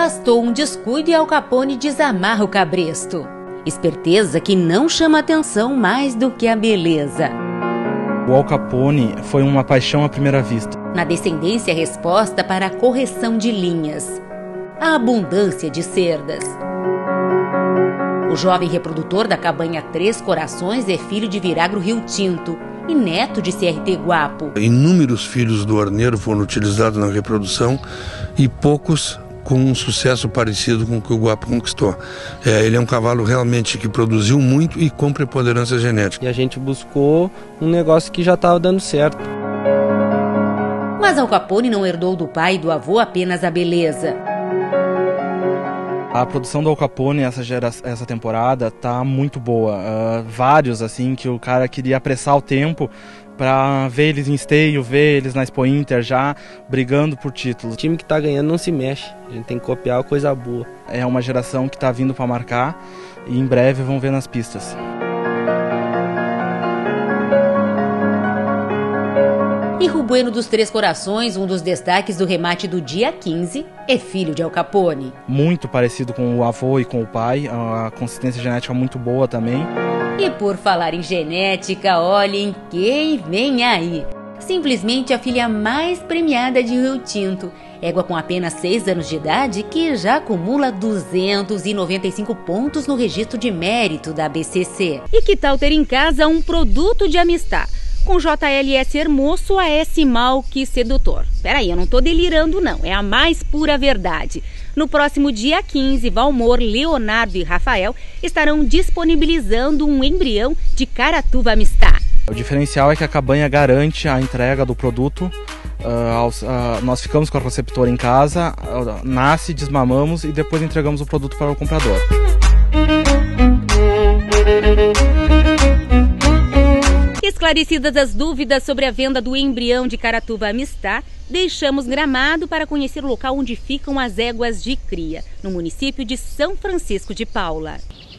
Bastou um descuido e Al Capone desamarra o cabresto. Esperteza que não chama atenção mais do que a beleza. O Al Capone foi uma paixão à primeira vista. Na descendência, a resposta para a correção de linhas. A abundância de cerdas. O jovem reprodutor da cabanha Três Corações é filho de Viragro Rio Tinto e neto de CRT Guapo. Inúmeros filhos do Arneiro foram utilizados na reprodução e poucos com um sucesso parecido com o que o Guapo conquistou. Ele é um cavalo realmente que produziu muito e com preponderância genética. E a gente buscou um negócio que já estava dando certo. Mas Al Capone não herdou do pai e do avô apenas a beleza. A produção do Al Capone essa temporada tá muito boa. Vários assim que o cara queria apressar o tempo para ver eles em esteio, ver eles na Expo Inter já brigando por títulos. O time que tá ganhando não se mexe, a gente tem que copiar coisa boa. É uma geração que tá vindo para marcar e em breve vão ver nas pistas. E Rubueno dos Três Corações, um dos destaques do remate do dia 15, é filho de Al Capone. Muito parecido com o avô e com o pai, a consistência genética muito boa também. E por falar em genética, olhem quem vem aí. Simplesmente a filha mais premiada de Rio Tinto. Égua com apenas 6 anos de idade que já acumula 295 pontos no registro de mérito da ABCC. E que tal ter em casa um produto de Amistad? Com JLS Hermoso, AS Malque Sedutor. Peraí, eu não tô delirando não, é a mais pura verdade. No próximo dia 15, Valmor, Leonardo e Rafael estarão disponibilizando um embrião de Caratuva Amistad. O diferencial é que a cabanha garante a entrega do produto. Nós ficamos com a receptora em casa, nasce, desmamamos e depois entregamos o produto para o comprador. Esclarecidas as dúvidas sobre a venda do embrião de Caratuva Amistad, deixamos Gramado para conhecer o local onde ficam as éguas de cria, no município de São Francisco de Paula.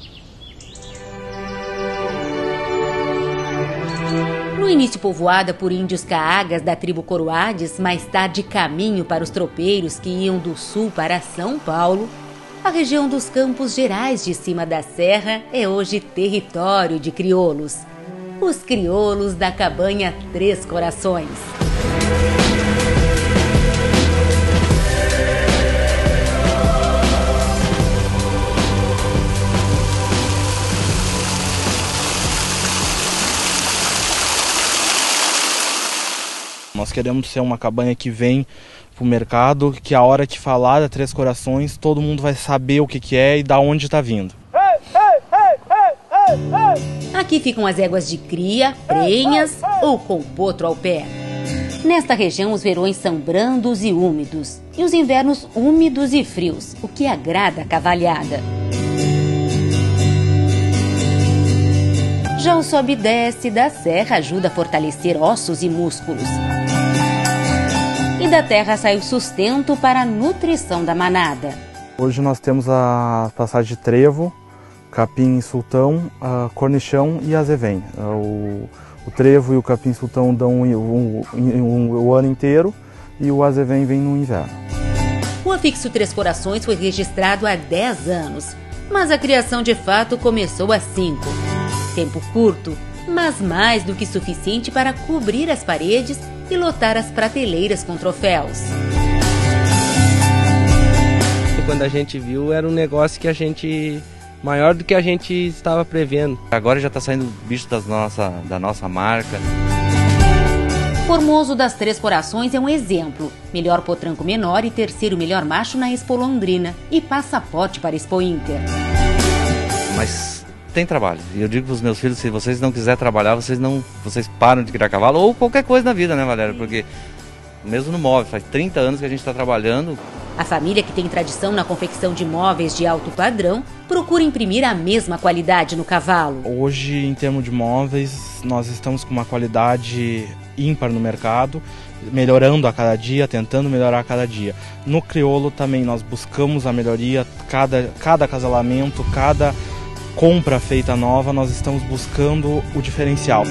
No início povoada por índios caagas da tribo Coroades, mais tarde caminho para os tropeiros que iam do sul para São Paulo, a região dos Campos Gerais de cima da serra é hoje território de crioulos. Os crioulos da cabanha Três Corações. Nós queremos ser uma cabanha que vem para o mercado, que a hora que falar da Três Corações, todo mundo vai saber o que é e da onde está vindo. Aqui ficam as éguas de cria, prenhas ou com potro ao pé. Nesta região, os verões são brandos e úmidos, e os invernos úmidos e frios, o que agrada a cavalhada. Já o sobe e desce da serra ajuda a fortalecer ossos e músculos. E da terra sai o sustento para a nutrição da manada. Hoje nós temos a passagem de trevo, capim sultão, cornichão e azevém. O trevo e o capim sultão dão o ano inteiro e o azevém vem no inverno. O afixo Três Corações foi registrado há 10 anos, mas a criação de fato começou há 5. Tempo curto, mas mais do que suficiente para cobrir as paredes e lotar as prateleiras com troféus. Quando a gente viu, era um negócio que a gente... maior do que a gente estava prevendo. Agora já está saindo bicho da nossa marca. Formoso das Três Corações é um exemplo. Melhor potranco menor e terceiro melhor macho na Expo Londrina. E passaporte para a Expo Inter. Mas tem trabalho. E eu digo para os meus filhos, se vocês não quiserem trabalhar, vocês param de criar cavalo. Ou qualquer coisa na vida, né, Valéria? Porque mesmo no móvel, faz 30 anos que a gente está trabalhando. A família, que tem tradição na confecção de móveis de alto padrão, procura imprimir a mesma qualidade no cavalo. Hoje, em termos de móveis, nós estamos com uma qualidade ímpar no mercado, melhorando a cada dia, tentando melhorar a cada dia. No crioulo também nós buscamos a melhoria, cada acasalamento, cada compra feita nova, nós estamos buscando o diferencial.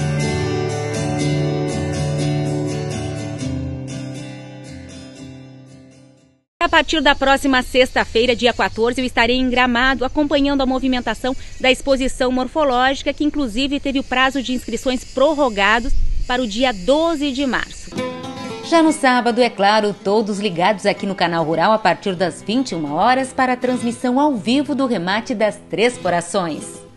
A partir da próxima sexta-feira, dia 14, eu estarei em Gramado acompanhando a movimentação da exposição morfológica, que inclusive teve o prazo de inscrições prorrogado para o dia 12 de março. Já no sábado, é claro, todos ligados aqui no Canal Rural a partir das 21 horas para a transmissão ao vivo do remate das Três Corações.